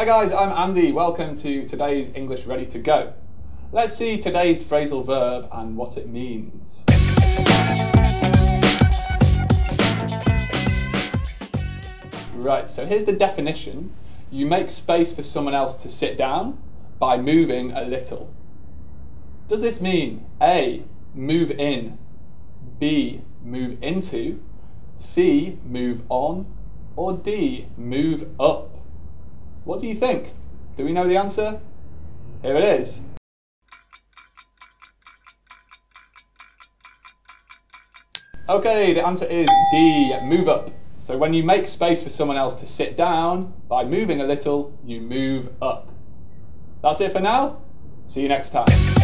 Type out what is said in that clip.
Hi guys, I'm Andy. Welcome to today's English Ready to Go. Let's see today's phrasal verb and what it means. Right, so here's the definition. You make space for someone else to sit down by moving a little. Does this mean A, move in, B, move into, C, move on, or D, move up? What do you think? Do we know the answer? Here it is. Okay, the answer is D, move up. So when you make space for someone else to sit down, by moving a little, you move up. That's it for now. See you next time.